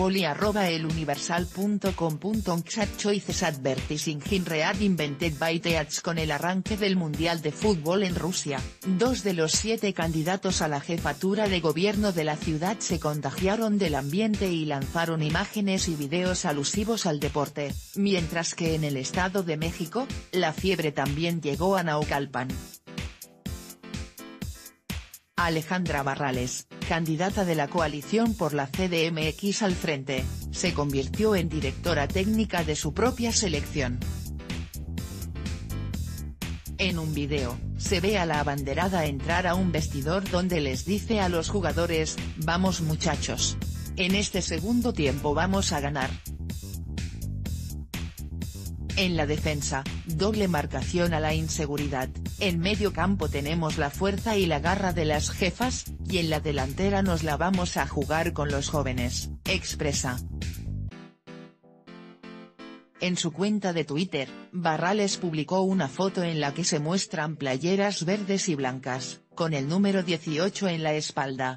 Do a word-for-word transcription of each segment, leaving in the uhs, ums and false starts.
Poli arroba eluniversal punto com punto chat choices advertising in read invented by Teats. Con el arranque del Mundial de Fútbol en Rusia, dos de los siete candidatos a la jefatura de gobierno de la ciudad se contagiaron del ambiente y lanzaron imágenes y videos alusivos al deporte, mientras que en el Estado de México, la fiebre también llegó a Naucalpan. Alejandra Barrales, candidata de la coalición por la C D M X al frente, se convirtió en directora técnica de su propia selección. En un video, se ve a la abanderada entrar a un vestidor donde les dice a los jugadores: "Vamos muchachos. En este segundo tiempo vamos a ganar". En la defensa, doble marcación a la inseguridad, en medio campo tenemos la fuerza y la garra de las jefas, y en la delantera nos la vamos a jugar con los jóvenes, expresa. En su cuenta de Twitter, Barrales publicó una foto en la que se muestran playeras verdes y blancas, con el número dieciocho en la espalda.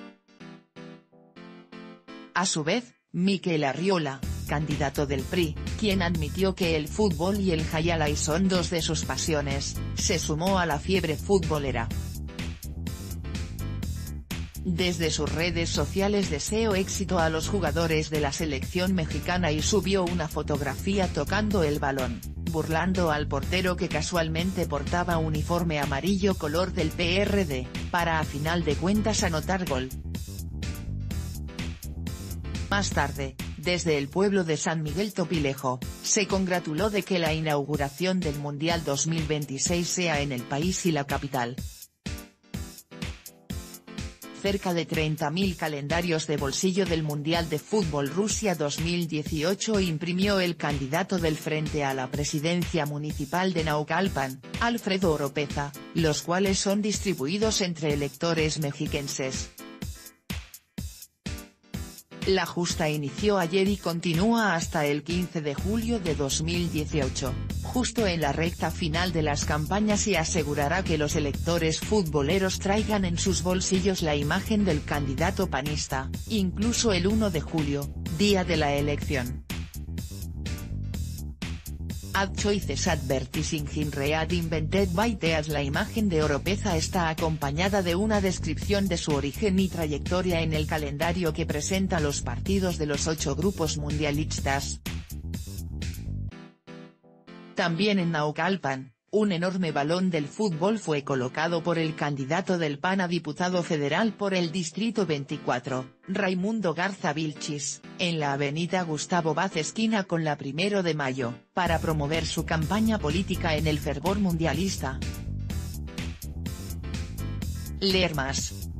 A su vez, Mikel Arriola, candidato del P R I, quien admitió que el fútbol y el jaialai son dos de sus pasiones, se sumó a la fiebre futbolera. Desde sus redes sociales deseó éxito a los jugadores de la selección mexicana y subió una fotografía tocando el balón, burlando al portero que casualmente portaba uniforme amarillo color del P R D, para a final de cuentas anotar gol. Más tarde, desde el pueblo de San Miguel Topilejo, se congratuló de que la inauguración del Mundial dos mil veintiséis sea en el país y la capital. Cerca de treinta mil calendarios de bolsillo del Mundial de Fútbol Rusia dos mil dieciocho imprimió el candidato del Frente a la presidencia municipal de Naucalpan, Alfredo Oropeza, los cuales son distribuidos entre electores mexiquenses. La justa inició ayer y continúa hasta el quince de julio de dos mil dieciocho, justo en la recta final de las campañas, y asegurará que los electores futboleros traigan en sus bolsillos la imagen del candidato panista, incluso el uno de julio, día de la elección. Ad choices advertising in read invented by Teats. La imagen de Oropeza está acompañada de una descripción de su origen y trayectoria en el calendario que presenta los partidos de los ocho grupos mundialistas. También en Naucalpan, un enorme balón del fútbol fue colocado por el candidato del P A N a diputado federal por el Distrito veinticuatro, Raimundo Garza Vilchis, en la avenida Gustavo Vaz esquina con la Primero de Mayo, para promover su campaña política en el fervor mundialista. Leer más.